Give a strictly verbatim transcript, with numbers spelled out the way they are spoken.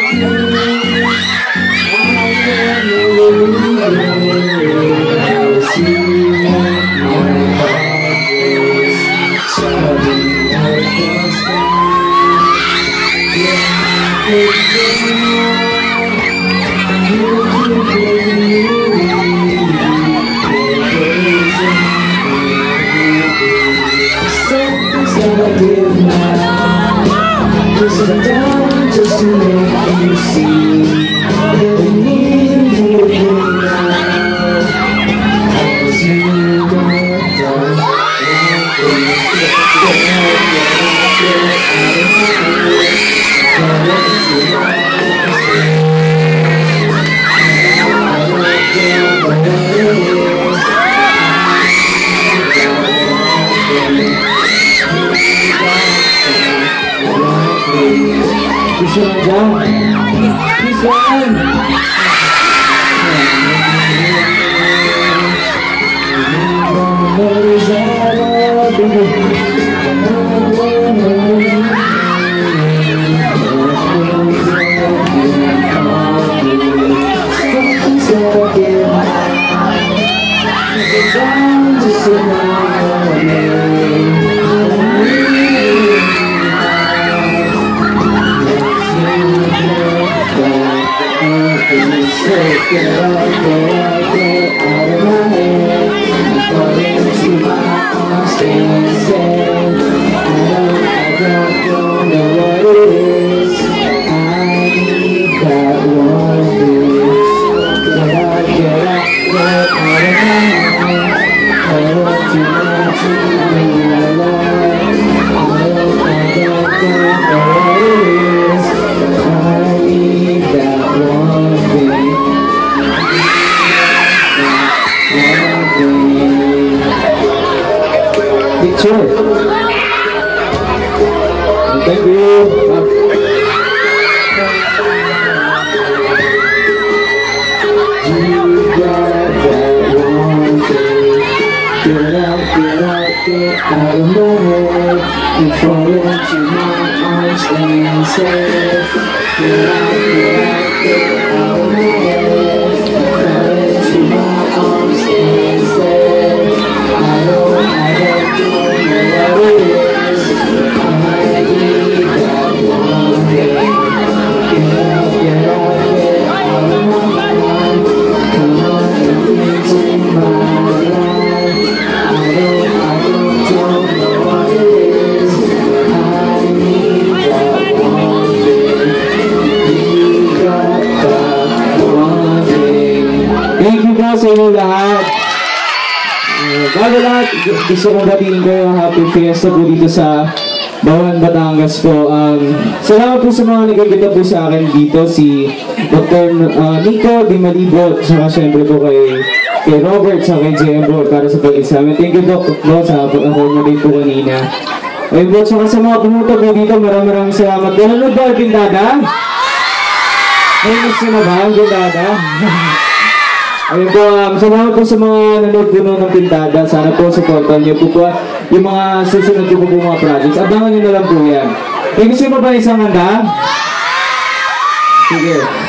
Just to make you see that I need you now. As you go down, This one down. This one. Get out, get out, get out of my head. Fall into my arms, staying safe. I don't, I don't, don't know what it is. I need that one thing. Get out, get out, get out of my head. I want you now to be my life. I don't, I don't, don't know what it is. I need that one thing. Picture. Thank you. You got that one thing. Get out, get out, get out of my head. You fall into my arms, staying safe. Get out, get out, get out of my head. Fall into my arms, staying safe. I don't, I don't know what it is. I need that one thing. Get out, get out, get out of my mind. Come on and into my life. I don't, I don't, don't know what it is. I need that one thing. You got that one thing. Thank you guys sa inyo lahat. Bago lahat, gusto kong batiin ko yung happy fiesta po dito sa Bawan, Batangas po. Um, salamat po sa mga nagkikita po sa akin dito, si Doctor Uh, Nico Di Malibo, saka syempre po kay, kay Robert, saka kay J M po para sa pag-examen. Thank you Doc po sa pag-accommodate po kanina. Ayun po, saka sa mga pumunta po dito, maraming maraming salamat. Nanonood ba ang Pintada? Nanonood na ba ang Pintada? Ayun po, um, salamat po sa mga nanood po ng Pintada. Sana po supportan niyo po po yung mga susunod po po mga projects. Abangan niyo na lang po yan. Thank you so much pa isang handa. Sige.